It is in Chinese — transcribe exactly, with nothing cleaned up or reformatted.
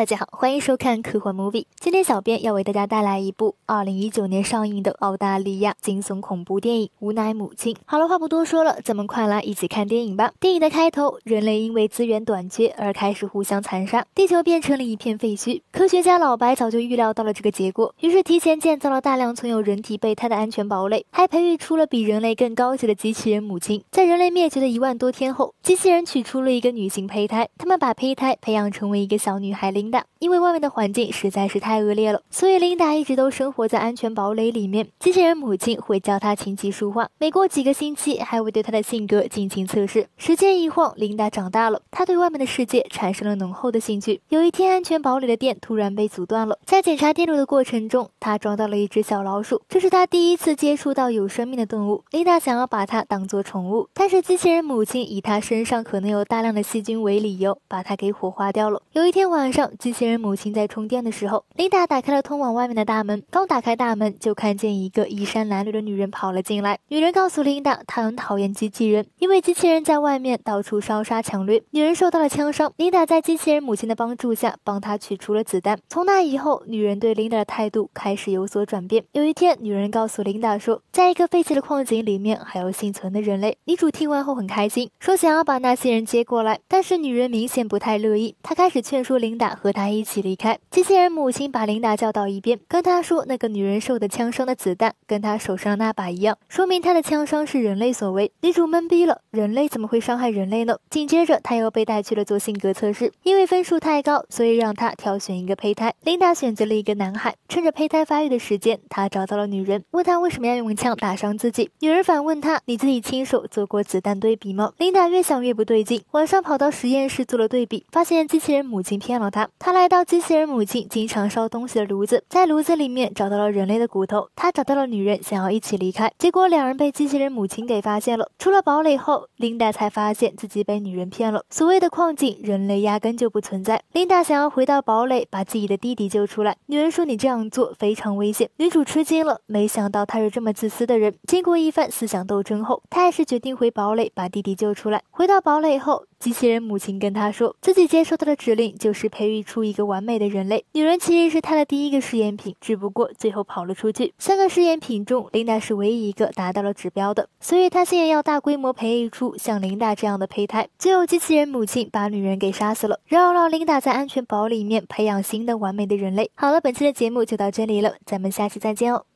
大家好，欢迎收看科幻 movie。今天小编要为大家带来一部二零一九年上映的澳大利亚惊悚恐怖电影《无奈母亲》。好了，话不多说了，咱们快来一起看电影吧。电影的开头，人类因为资源短缺而开始互相残杀，地球变成了一片废墟。科学家老白早就预料到了这个结果，于是提前建造了大量存有人体备胎的安全堡垒，还培育出了比人类更高级的机器人母亲。在人类灭绝的一万多天后，机器人取出了一个女性胚胎，他们把胚胎培养成为一个小女孩琳达。因为外面的环境实在是太恶劣了，所以琳达一直都生活在安全堡垒里面。机器人母亲会教她琴棋书画，每过几个星期还会对她的性格进行测试。时间一晃，琳达长大了，她对外面的世界产生了浓厚的兴趣。有一天，安全堡垒的电突然被阻断了，在检查电路的过程中，她撞到了一只小老鼠，这是她第一次接触到有生命的动物。琳达想要把它当作宠物，但是机器人母亲以她身上可能有大量的细菌为理由，把它给火化掉了。有一天晚上，机器人母亲在充电的时候，琳达打开了通往外面的大门。刚打开大门，就看见一个衣衫褴褛的女人跑了进来。女人告诉琳达，她很讨厌机器人，因为机器人在外面到处烧杀抢掠。女人受到了枪伤，琳达在机器人母亲的帮助下，帮她取出了子弹。从那以后，女人对琳达的态度开始有所转变。有一天，女人告诉琳达说，在一个废弃的矿井里面还有幸存的人类。女主听完后很开心，说想要把那些人接过来，但是女人明显不太乐意。她开始劝说琳达和她一起离开。机器人母亲把琳达叫到一边，跟她说那个女人受的枪伤的子弹跟她手上那把一样，说明她的枪伤是人类所为。女主懵逼了，人类怎么会伤害人类呢？紧接着她又被带去了做性格测试，因为分数太高，所以让她挑选一个胚胎。琳达选择了一个男孩，趁着胚胎发育的时间，她找到了女人，问她为什么要用枪打伤自己。女人反问她，你自己亲手做过子弹对比吗？琳达越想越不对劲，晚上跑到实验室做了对比，发现机器人母亲骗了她。她来到机器人母亲经常烧东西的炉子，在炉子里面找到了人类的骨头。她找到了女人，想要一起离开，结果两人被机器人母亲给发现了。出了堡垒后，琳达才发现自己被女人骗了，所谓的矿井人类压根就不存在。琳达想要回到堡垒，把自己的弟弟救出来。女人说你这样做非常危险。女主吃惊了，没想到她是这么自私的人。经过一番思想斗争后，她还是决定回堡垒把弟弟救出来。回到堡垒后，机器人母亲跟她说，自己接受到的指令就是培育出一个完美的人类。女人其实是她的第一个试验品，只不过最后跑了出去。三个试验品中，琳达是唯一一个达到了指标的，所以她现在要大规模培育出像琳达这样的胚胎。最后，机器人母亲把女人给杀死了，然后让琳达在安全堡里面培养新的完美的人类。好了，本期的节目就到这里了，咱们下期再见哦。